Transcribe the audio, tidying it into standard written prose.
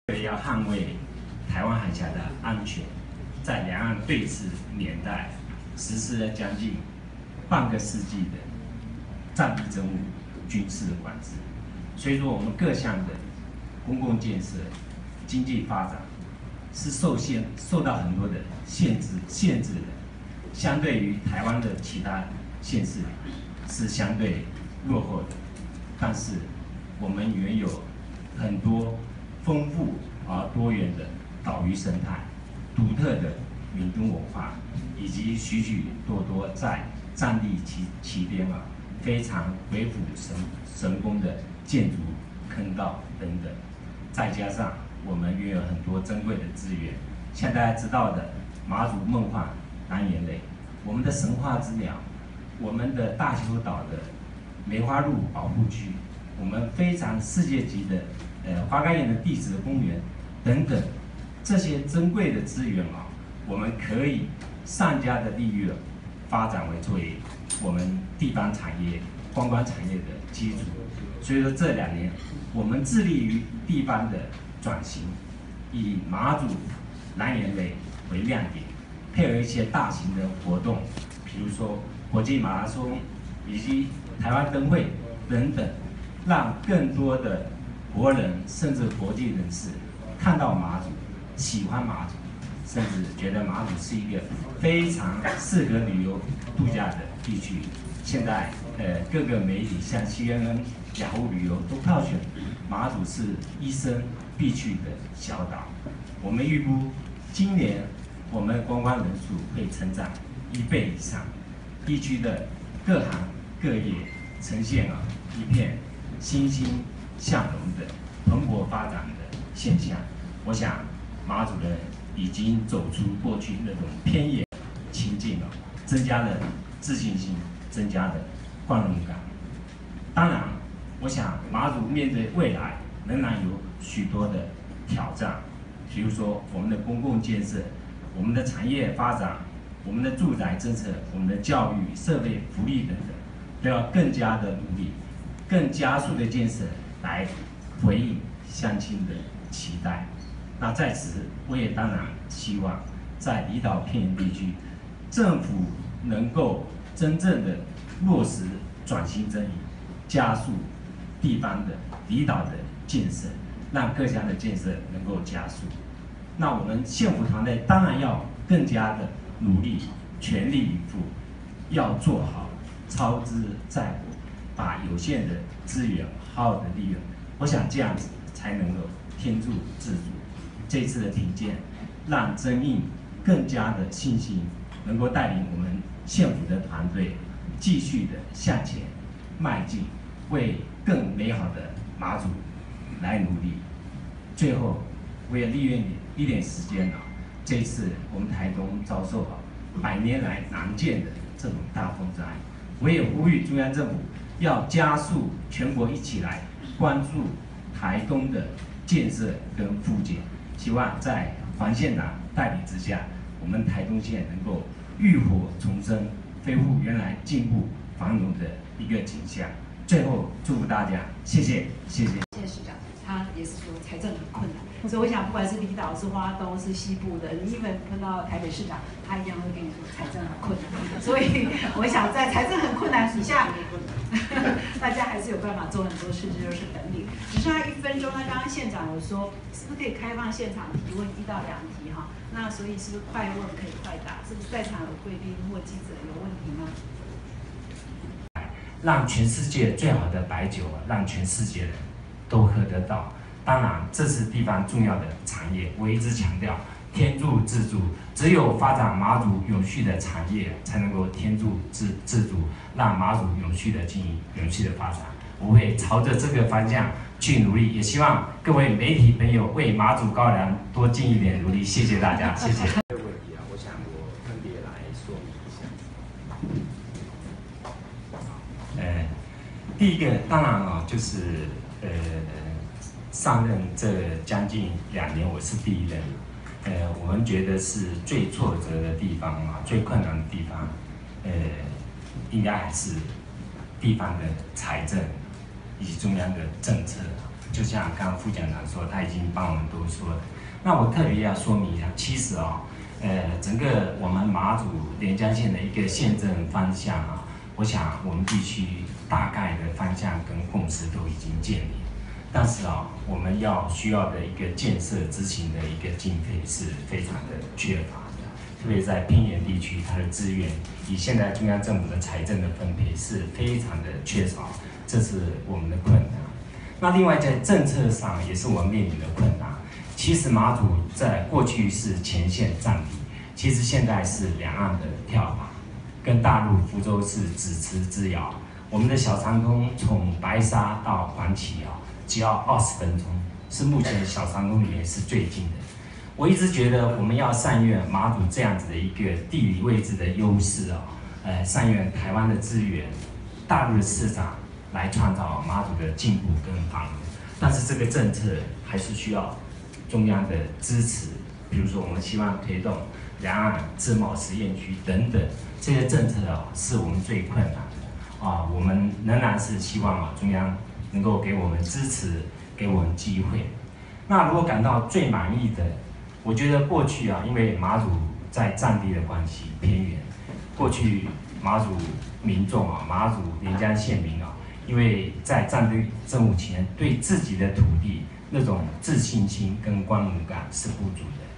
为要捍卫台湾海峡的安全，在两岸对峙年代实施了将近半个世纪的战地政务军事的管制，所以说我们各项的公共建设、经济发展是受到很多的限制的，相对于台湾的其他县市是相对落后的，但是我们原有很多丰富而多元的岛屿生态、独特的闽东文化，以及许许多多在战地期间非常鬼斧神工的建筑坑道等等，再加上我们原有很多珍贵的资源，像大家知道的马祖梦幻蓝眼泪，我们的神话之鸟，我们的大邱岛的梅花鹿保护区，我们非常世界级的花岗岩的地质公园等等，这些珍贵的资源我们可以善加的利用，发展作为我们地方产业、观光产业的基础。所以说这2年，我们致力于地方的转型，以马祖蓝眼泪为亮点，配合一些大型的活动，比如说国际马拉松以及台湾灯会等等，让更多的国人甚至国际人士看到马祖，喜欢马祖，甚至觉得马祖是一个非常适合旅游度假的地区。现在各个媒体像 CNN、雅虎旅游都票选马祖是一生必去的小岛。我们预估今年我们观光人数会成长1倍以上，地区的各行各业呈现一片欣欣向荣的蓬勃发展的现象。我想马祖人已经走出过去那种偏远情境增加了自信心，增加了光荣感。当然，我想马祖面对未来仍然有许多的挑战，比如说我们的公共建设、我们的产业发展、我们的住宅政策、我们的教育、社会福利等等，都要更加的努力，更加速的建设来回应乡亲的期待。那在此，我也当然希望在离岛偏远地区，政府能够真正的落实转型正义，加速地方的离岛的建设，让各项的建设能够加速。那我们县府团队当然要更加的努力，全力以赴，要做好操之在我，把有限的资源好好的利用。我想这样子才能够天助自助。这次的停建，让曾印更加的信心，能够带领我们县府的团队继续的向前迈进，为更美好的马祖来努力。最后，我也利用一点时间这一次我们台东遭受100年来难见的这种大风灾，我也呼吁中央政府要加速全国一起来关注台东的建设跟复建。希望在黄县长带领之下，我们台东县能够浴火重生，恢复原来进步繁荣的一个景象。最后祝福大家，谢谢，谢谢。 谢市长，他也是说财政很困难，所以我想不管是离岛、是花东、是西部的，你们碰到台北市长，他一样会跟你说财政很困难。所以我想在财政很困难底下，大家还是有办法做很多事，这就是本领。只剩下1分钟，那刚刚县长有说，是不是可以开放现场提问1到2题那所以是不是快问可以快答？是不是在场有贵宾或记者有问题吗？ 让全世界最好的白酒，让全世界人都喝得到。当然，这是地方重要的产业。我一直强调，天助自助，只有发展马祖永续的产业，才能够天助自助，让马祖永续的经营、永续的发展。我会朝着这个方向去努力，也希望各位媒体朋友为马祖高粱多尽一点努力。谢谢大家，谢谢。这个问题我想我分别来说明一下。第一个当然就是上任这将近2年，我是第1任。我们觉得是最挫折的地方最困难的地方，应该还是地方的财政以及中央的政策。 就像刚刚副讲长说，他已经帮我们都说了。那我特别要说明一下，其实整个我们马祖连江县的一个县政方向啊，我想我们地区大概的方向跟共识都已经建立，但是我们需要的一个建设执行的一个经费是非常的缺乏的，特别在偏远地区，它的资源以现在中央政府的财政的分配是非常的缺少，这是我们的困难。那另外在政策上也是我们面临的困难。其实马祖在过去是前线战力，其实现在是两岸的跳板，跟大陆福州是咫尺之遥。我们的小长空从白沙到黄岐只要20分钟，是目前小长空里面是最近的。我一直觉得我们要善用马祖这样子的一个地理位置的优势善用台湾的资源、大陆的市场来创造马祖的进步跟繁荣。但是这个政策还是需要中央的支持，比如说我们希望推动两岸自贸实验区等等这些政策是我们最困难的我们仍然是希望中央能够给我们支持，给我们机会。那如果感到最满意的，我觉得过去因为马祖在战地的关系偏远，过去马祖民众马祖连江县民因为在战地政务期间对自己的土地那种自信心跟光荣感是不足的。